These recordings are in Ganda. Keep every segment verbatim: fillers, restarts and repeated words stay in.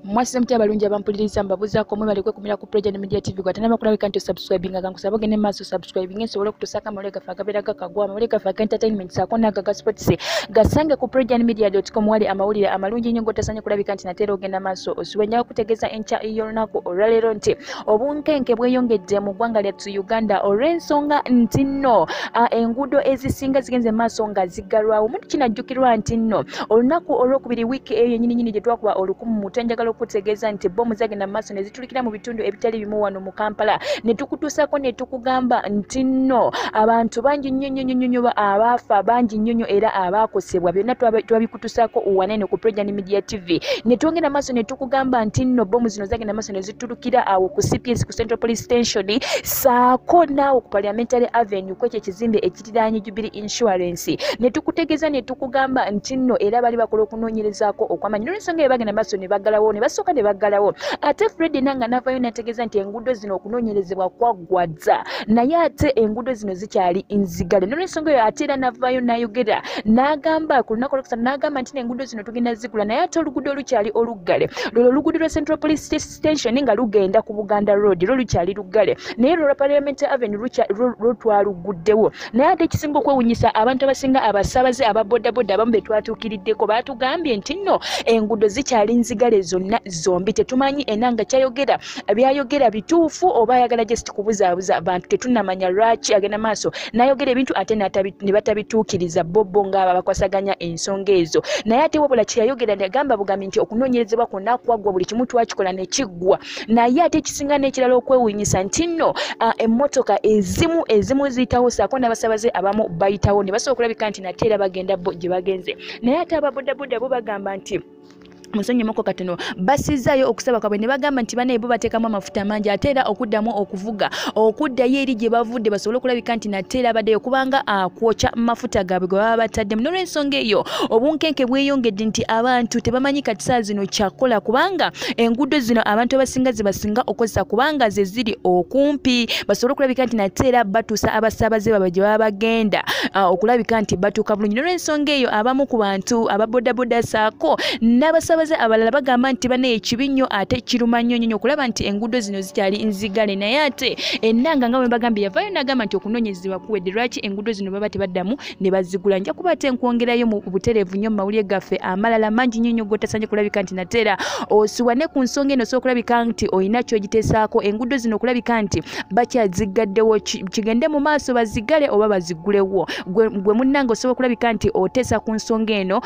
Mwasi mtia balungi abampuliriza mbabuzaako mwe balikwe kumira ku PROJOURN Media T V kwatanaba kulabika nti subscribing nga nkusaba ne maso subscribing nsobole kutusaka amawulire gaffe agabeera gakagwa amawulire gaffe aga entertainment saako n'aga ga sports gasange ku projourn media dot com wali amawulire amalungi nnyo gotasanye kulabika nti nateera ogenda maaso osuwenyawo kutegeeza enkya y'olunaku olwaleero nti obunkenke bweyongedde mu ggwanga lyattu Uganda olw'ensonga nti nno enguudo ezisinga zigenze maaso nga ziggalwawo omuntu kinajjukirwa nti nno olunaku olwokubiri wiiki eyo yennyini nnyini gye twakuba olukumu muto njagala okutegeeza nti bbomu zagenda maaso ne zitulikira mu bitundu ebitali bimu wano mu Kampala ne tukutuusako ne tukugamba nti nno abantu bangi nnyo nnyo nnyo nnyo abaafa bangi nnyo nnyo era abaakosebwa byonna twabikutuusako wanene ku PROJOURN Media T V ne twongera maaso ne tukugamba nti nno bbomu zino zagenda maaso ne zitulukira awo ku C P S ku Central Police Station saako naawo ku Parliamentary Avenue kwekyo ekizimbe ekiriraanye Jubilee Insurance ne tukutegeeza ne tukugamba nti nno era bali bakola okunoonyerezaako okw'amaanyi n'ensonga eyo bagenda maaso ne baggalawo ne basooka ne baggalawo ate Fred Enanga n'avaayo n'ategeeza nti enguudo zino okunoonyerezebwa kwaggwadza naye ate enguudo zino zikyali nzigale n'olw'ensonga eyo ate era n'avaayo n'ayogera n'agamba ku lunaku olwokusatu n'agamba nti n'enguudo zino tugenda zigula naye ate oluguudo olukyali oluggale lolo oluguudo lwa Central Police Station nga lugenda ku Buganda Road lwo lukyali luggale naye lwo lwa Parliamentary Avenue lwo twaluguddewo naye ate ekisinga okwewunyisa abantu abasinga abasaabaze ababodaboda abamu be twatuukiriddeko baatugambye nti nno enguudo zikyali nzigale zonna zombi tetumanyi Enanga kyayogera byayogera bituufu oba ayagala just kubuzaabuza abantu tetunnamanya lwaki agenda maaso n'ayogera ebintu ate ne batabituukiriza bobbo ng'abo bakwasaganya ensonga ezo naye ate wabula kyeyayogera negamba bugambi nti okunoonyerezebwa kwonna kwaggwa buli kimu twakikola ne kiggwa naye ate ekisinga n'ekirala okwewuunyisa nti nno emmotoka ezimu ezimu ziyitawo saako n'abasaabaze abamu bayitawo ne basobola okulabika nti nate era bagenda bo gye bagenze naye ate ababodaboda bo bagamba nti musonye moko katono basizaayo okusaba kwabwe ne bagamba nti banaye bo bateekamu amafuta mangi ate era okuddamu okuvuga okuddayo eri gye bavudde basobole okulabika nti nate era baddeyo kubanga akwokya mafuta gaabwe gwe baba bataddemu n'olw'ensonga eyo obunkenke bweyongedde nti abantu tebamanyi kati saa zino kyakola kubanga enguudo zino abantu abasinga zibasinga okozesa kubanga ze ziri okumpi basobole okulabika nti nate era batuusa abasaabaze baabwe gye baba bagenda okulabika nti batuuka bulungi n'olw'ensonga eyo abamu ku bantu ababodaboda saako n'abasaabaze abalala bagamba nti bane ekibi nnyo ate kiruma nnyo nnyo okulaba nti enguudo zino zikyali nzigale naye ate Enanga nga bwe bagambye yavaayo n'agamba nti okunoonyerezebwa kuwedde lwaki enguudo zino baba tebaddamu ne bazigula nja kuba ate nkwongerayo mu butereevu nnyo mu mawulire gaffe amalala mangi nnyo nnyo gotasanye kulabika nti nate era osuwane ku nsonga eno osobola okulabika nti olina kyogiteesaako enguudo zino okulabika nti bakyaziggaddewo kigende mu maaso bazigale oba bazigulewo gwe munnange osobola okulabika nti oteesa ku nsonga eno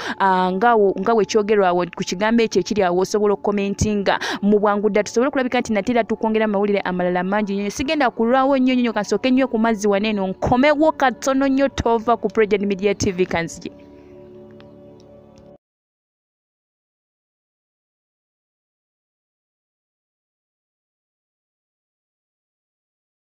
nga wekyogerwawo ku kigambo ekyo ekiri awo osobola okukomentinga mu bwangu dda tusobole okulabika nti nate era tukwongera amawulire amalala mangi nnyo sigenda kulwawo nnyo nnyo kansooke nnyo ku mazzi waneeno nkomewo katono nnyo tova ku PROJOURN Media T V kanzige